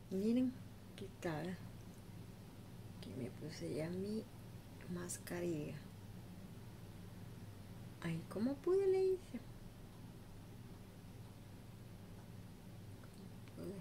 Miren, ¿qué tal? Que me puse ya mi mascarilla. Ay, ¿cómo pude? Le hice. Pude.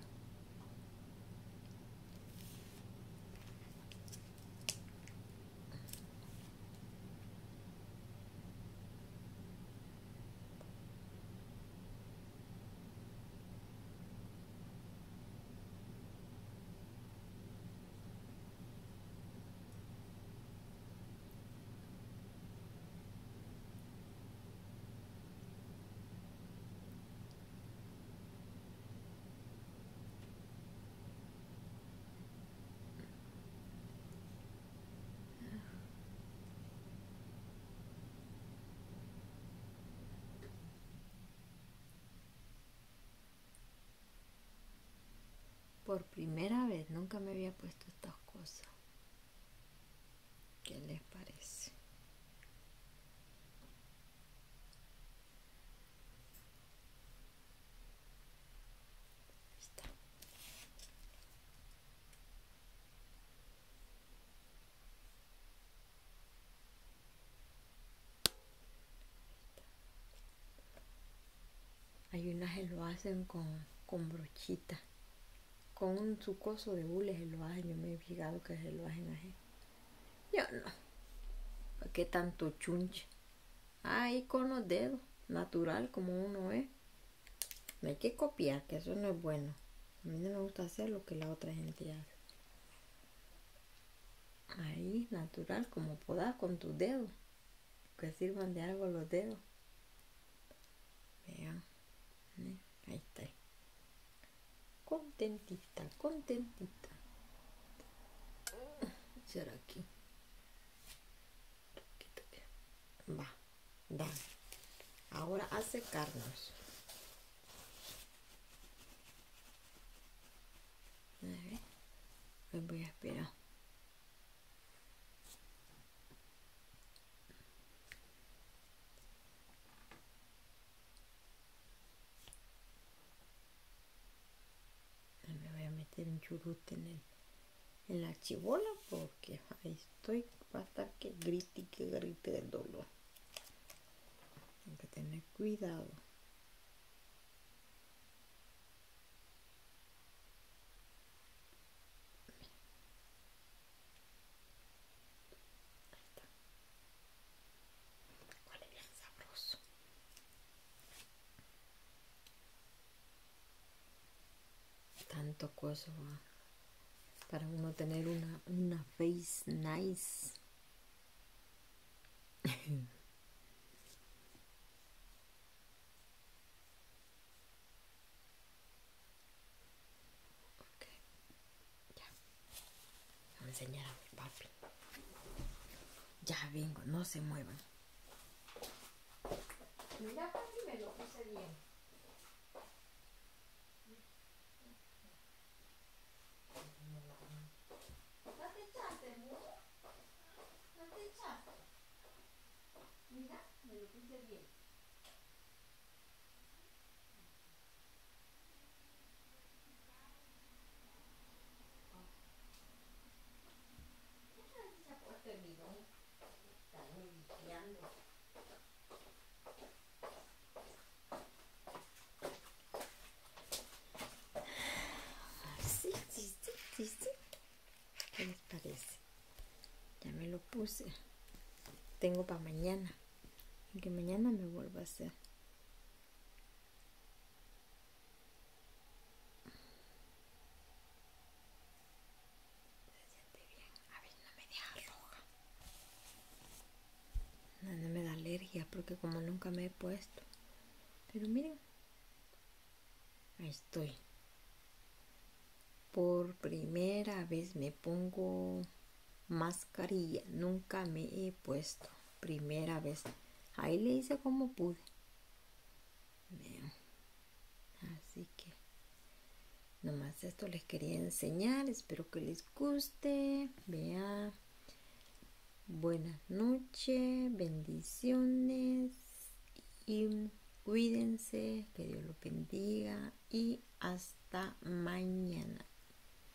Por primera vez, nunca me había puesto estas cosas. ¿Qué les parece? Ahí está. Hay unas que lo hacen con brochita. Con un sucoso de hule se lo hacen. Yo me he fijado que se lo hacen así. Yo no. ¿Para qué tanto chunche? Ahí con los dedos. Natural como uno es. No hay que copiar, que eso no es bueno. A mí no me gusta hacer lo que la otra gente hace. Ahí, natural, como podás, con tus dedos. Que sirvan de algo los dedos. Vean. Ahí está. Contentita, contentita. Será aquí. Va, dale. Ahora a secarnos. A ver. Pues voy a esperar. Me voy a meter un churute en la chibola porque ahí estoy. Va a estar que grite del dolor. Hay que tener cuidado. Ahí está. Huele bien sabroso. Tanto cosa para uno tener una face nice. Ok, ya. Voy a enseñar a mi papi. Ya vengo, no se muevan. Mira, papi, me lo puse bien. ¿No te echaste, mucho? ¿No te echaste? Mira, me lo puse bien. Mucha gente se ha puesto el bidón. Están limpiando. Sí, sí, sí, sí, sí. ¿Qué les parece? Ya me lo puse. Tengo para mañana. Y que mañana me vuelva a hacer. Se siente bien. A ver, no me deja roja. No me da alergia porque como nunca me he puesto. Pero miren. Ahí estoy. Por primera vez me pongo mascarilla. Nunca me he puesto. Primera vez. Ahí le hice como pude. Vean. Así que nomás esto les quería enseñar. Espero que les guste. Vean. Buenas noches. Bendiciones. Y cuídense. Que Dios los bendiga. Y hasta mañana.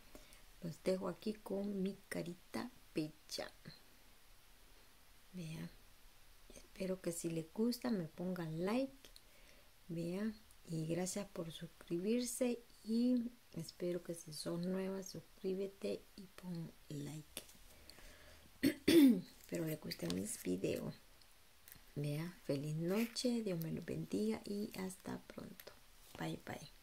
los dejo aquí con mi carita bella. Vean, espero que si les gusta me pongan like. Vean, y gracias por suscribirse, y espero que si son nuevas suscríbete y pon like. Espero les gusten mis videos. Vean, feliz noche, Dios me los bendiga y hasta pronto. Bye bye.